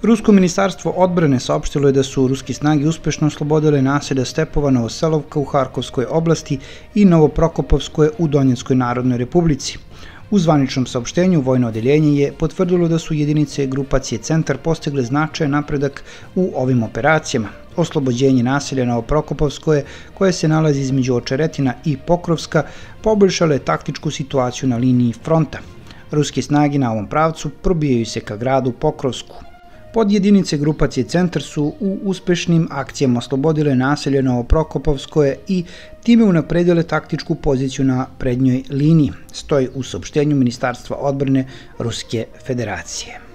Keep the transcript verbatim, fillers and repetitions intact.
Rusko ministarstvo odbrane saopštilo je da su ruske snage uspešno oslobodile naselja Stepova, Novoselovka u Harkovskoj oblasti i Novoprokopovskoje u Donjeckoj Narodnoj Republici. U zvaničnom saopštenju vojno odeljenje je potvrdilo da su jedinice grupacije Centar postigle značajan napredak u ovim operacijama. Oslobođenje naselja Novoprokopovskoje, koje se nalazi između Očeretina i Pokrovska, poboljšalo je taktičku situaciju na liniji fronta. Ruske snage na ovom pravcu probijaju se ka gradu Pokrovsku. Pod jedinice grupacije Centar su u uspešnim akcijama oslobodile naselje Novoprokopovskoje i time unapredile taktičku poziciju na prednjoj liniji, stoji u saopštenju Ministarstva odbrane Ruske federacije.